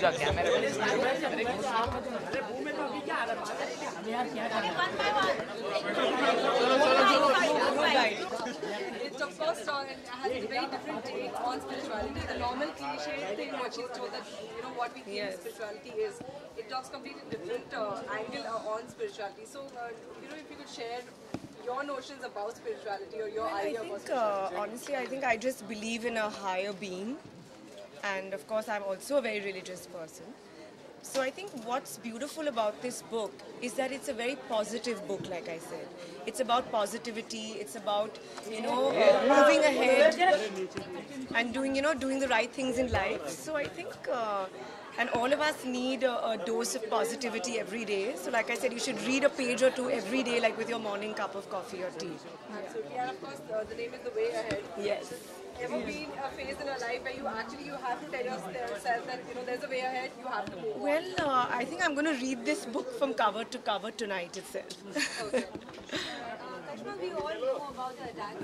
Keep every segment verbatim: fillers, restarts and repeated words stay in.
जा camera It's of course strong and has a very different take on spirituality. The normal cliche thing, what she's told that you know what we think yes. spirituality is, it talks completely different uh, angle uh, on spirituality. So uh, you know, if you could share your notions about spirituality or your well, idea I think, about spirituality. Uh, honestly, I think I just believe in a higher being, and of course, I'm also a very religious person. So I think what's beautiful about this book is that it's a very positive book, like I said. It's about positivity, it's about, you know, uh, moving ahead and doing, you know, doing the right things in life. So I think, uh, and all of us need a, a dose of positivity every day. So like I said, you should read a page or two every day, like with your morning cup of coffee or tea. Absolutely, and of course, uh, the name is The Way Ahead. Yes. Ever been a phase in your life where you actually you have to tell yourself that you know there's a way ahead, you have to move on? Well, uh, I think I'm going to read this book from cover to cover tonight itself. Okay. uh, Kashma, we all know about the attack.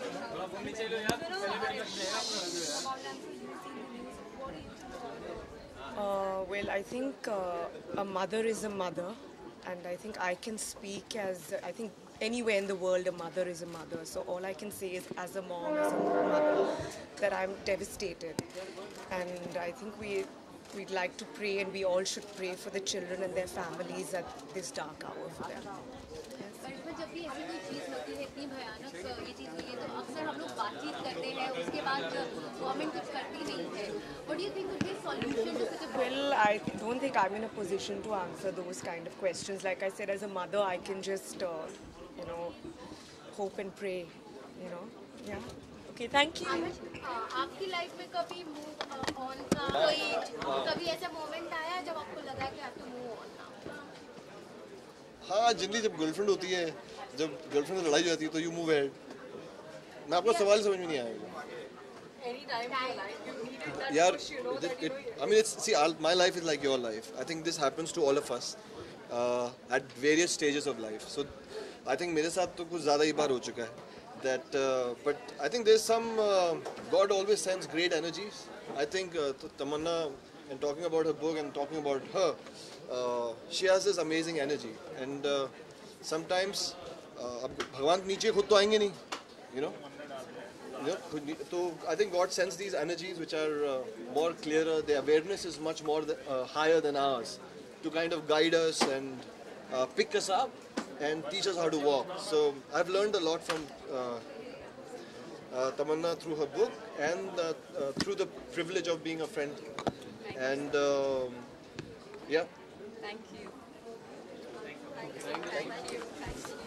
Uh, well, I think uh, a mother is a mother, and I think I can speak as, I think anywhere in the world a mother is a mother. So all I can say is as a mom, as a mother, that I'm devastated. And I think we, we'd like to pray, and we all should pray for the children and their families at this dark hour for them. जब भी ऐसी कोई चीज़ होती है इतनी भयानक ये चीज़ हुई है तो अक्सर हम लोग बातचीत करते हैं उसके बाद गवर्नमेंट कुछ करती नहीं है What do you think would be a solution to such a problem? Well, I don't think I'm in a position to answer those kind of questions. Like I said, as a mother, I can just, uh, you know, hope and pray, you know. Yeah. Okay, thank you. आपकी life में कभी move on का कोई कभी ऐसा moment आया जब आपको लगा कि आप तो मूव ऑन ना हाँ जनरली जब गर्लफ्रेंड होती है जब गर्लफ्रेंड से लड़ाई हो जाती है तो यू मूव अहेड मैं आपको सवाल समझ में नहीं आएगा यार I mean it's see my life is like your life I think this happens to all of us uh, at various stages of life so I think मेरे साथ तो कुछ ज़्यादा ही बार हो चुका है that uh, but I think there's some uh, God always sends great energies I think uh, Tamanna and talking about her book and talking about her uh, she has this amazing energy and uh, sometimes uh, भगवान नीचे खुद तो आएंगे नहीं you know you know so I think God sends these energies which are uh, more clearer their awareness is much more the, uh, higher than ours to kind of guide us and uh, pick us up and teach us how to walk so I've learned a lot from uh, uh, Tamanna through her book and uh, uh, through the privilege of being a friend and um, yeah thank you thank you thank you, thank you.